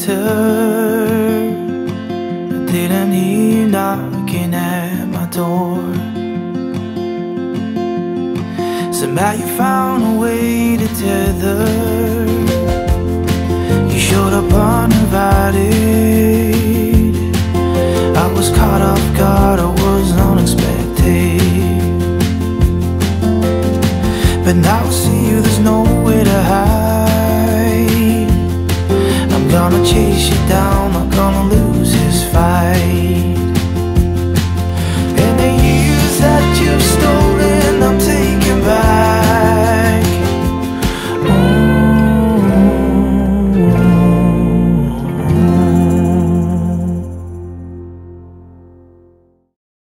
enter. I didn't hear you knocking at my door. Somehow you found a way to tether. You showed up uninvited. I was caught off guard, I was unexpected. But now I see you, there's nowhere to hide. I'm gonna chase you down, not gonna lose this fight.